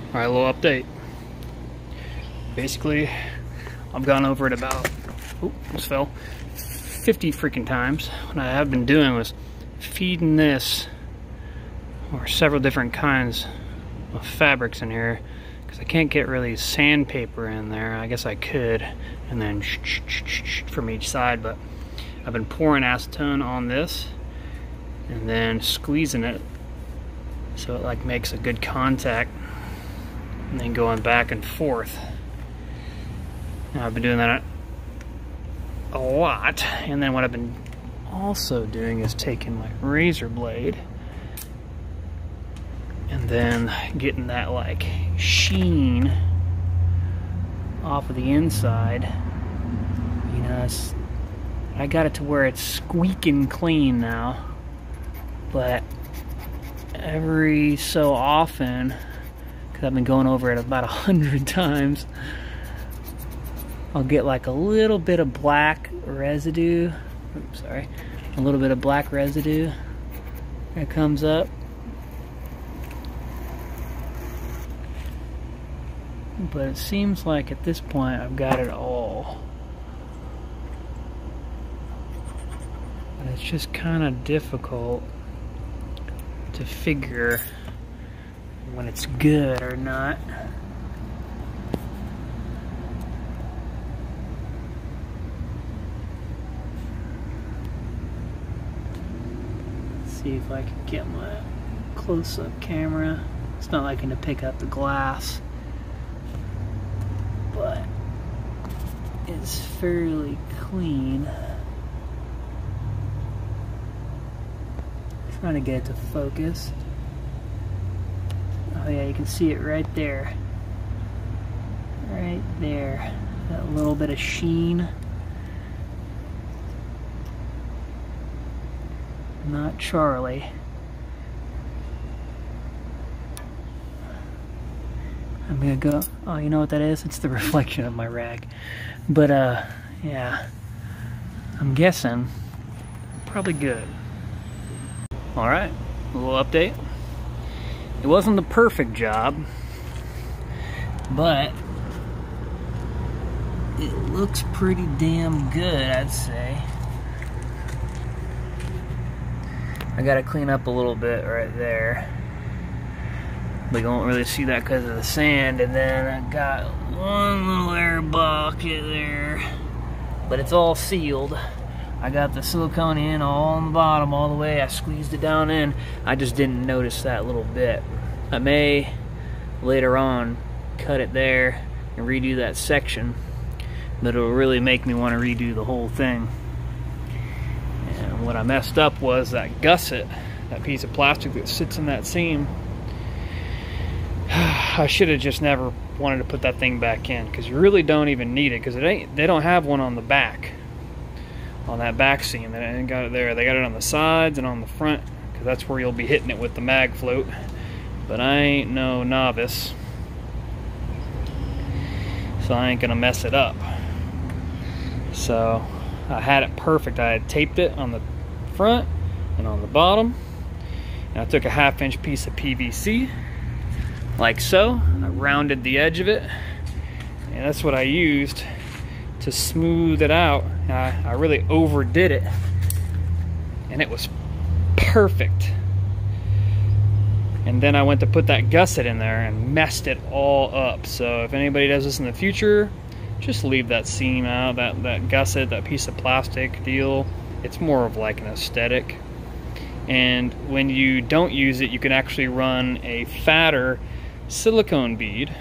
Alright, a little update. Basically, I've gone over it about, almost fell, 50 freaking times. What I have been doing was feeding this, or several different kinds of fabrics in here, because I can't get really sandpaper in there. I guess I could, and then from each side, but I've been pouring acetone on this, and then squeezing it so it like makes a good contact, and then going back and forth. Now I've been doing that a lot, and then what I've been also doing is taking my razor blade and then getting that like sheen off of the inside. You know, I got it to where it's squeaking clean now, but every so often, because I've been going over it about 100 times, I'll get like a little bit of black residue. Oops, sorry. A little bit of black residue that comes up. But it seems like at this point I've got it all. But it's just kind of difficult to figure when it's good or not. See if I can get my close-up camera. It's not like I'm gonna pick up the glass, but it's fairly clean. Trying to get it to focus. Oh yeah, you can see it right there. Right there. That little bit of sheen. Not Charlie. I'm gonna go, oh, you know what that is? It's the reflection of my rag. But yeah, I'm guessing probably good. Alright, a little update. It wasn't the perfect job, but it looks pretty damn good, I'd say. I gotta clean up a little bit right there, but you won't really see that because of the sand. And then I got one little air bucket there, but it's all sealed. I got the silicone in all on the bottom all the way. I squeezed it down in. I just didn't notice that little bit. I may later on cut it there and redo that section, but it'll really make me want to redo the whole thing. And what I messed up was that gusset, that piece of plastic that sits in that seam. I should have just never wanted to put that thing back in, because you really don't even need it, because they don't have one on the back. On that back seam, they ain't got it there. They got it on the sides and on the front, because that's where you'll be hitting it with the mag float. But I ain't no novice, so I ain't gonna mess it up. So I had it perfect. I had taped it on the front and on the bottom, and I took a 1/2 inch piece of PVC like so. I rounded the edge of it, and that's what I used to smooth it out. I really overdid it, and it was perfect. And then I went to put that gusset in there and messed it all up. So if anybody does this in the future, just leave that seam out, that gusset, that piece of plastic deal. It's more of like an aesthetic. And when you don't use it, you can actually run a fatter silicone bead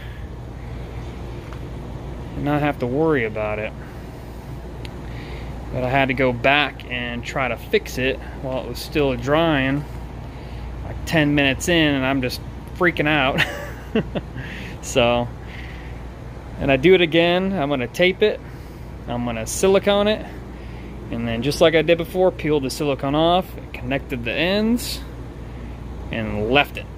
and not have to worry about it. But I had to go back and try to fix it while it was still drying, like 10 minutes in, and I'm just freaking out. So, and I do it again. I'm gonna tape it, I'm gonna silicone it, and then just like I did before, peel the silicone off, connected the ends, and left it.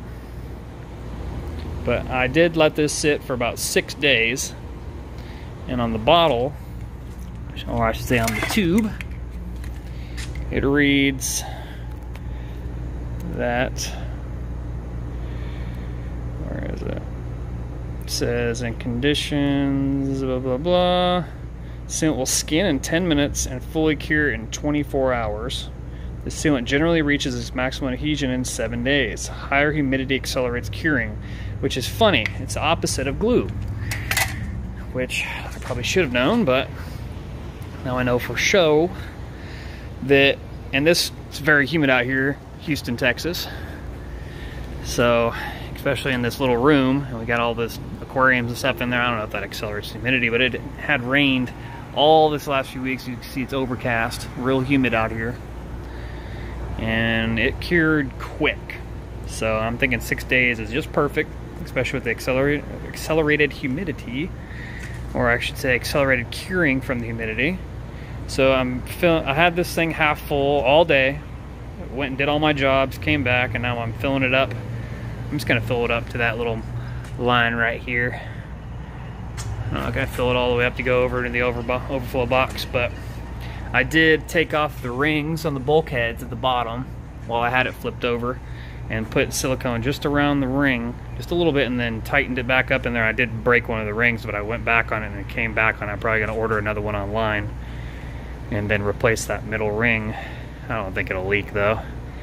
But I did let this sit for about 6 days, and on the bottle, or I should say on the tube, it reads that, where is it? says in conditions, blah blah blah. Sealant will skin in 10 minutes and fully cure in 24 hours. The sealant generally reaches its maximum adhesion in 7 days. Higher humidity accelerates curing, which is funny. It's the opposite of glue, which I probably should have known, but now I know for sure that, and this is very humid out here, Houston, Texas. So, especially in this little room, and we got all this aquariums and stuff in there. I don't know if that accelerates humidity, but it had rained all this last few weeks. You can see it's overcast, real humid out here. And it cured quick. So I'm thinking 6 days is just perfect, especially with the accelerated humidity, or I should say accelerated curing from the humidity. So I had this thing half full all day, went and did all my jobs, came back, and now I'm filling it up. I'm just gonna fill it up to that little line right here. I'm not gonna fill it all the way up to go over to the overflow box, but I did take off the rings on the bulkheads at the bottom while I had it flipped over, and put silicone just around the ring, just a little bit, and then tightened it back up in there. I did break one of the rings, but I went back on it and it came back on. I'm probably gonna order another one online and then replace that middle ring. I don't think it'll leak though,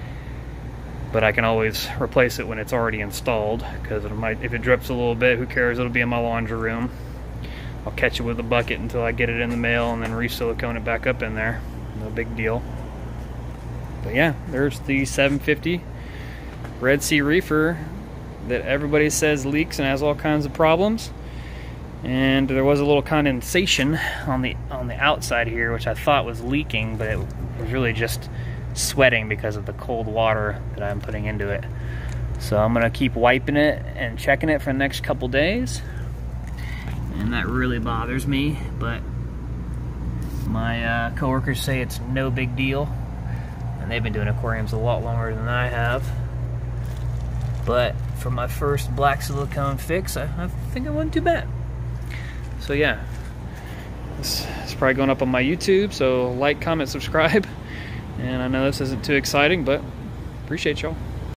but I can always replace it when it's already installed, because it might, if it drips a little bit, who cares, it'll be in my laundry room. I'll catch it with a bucket until I get it in the mail and then re-silicone it back up in there. No big deal. But yeah, there's the 750 Red Sea Reefer that everybody says leaks and has all kinds of problems. And there was a little condensation on the outside here, which I thought was leaking, but it was really just sweating because of the cold water that I'm putting into it. So I'm gonna keep wiping it and checking it for the next couple days. And that really bothers me, but my coworkers say it's no big deal, and they've been doing aquariums a lot longer than I have. But for my first black silicone fix, I think it wasn't too bad. So yeah, this is probably going up on my YouTube, so like, comment, subscribe. And I know this isn't too exciting, but appreciate y'all.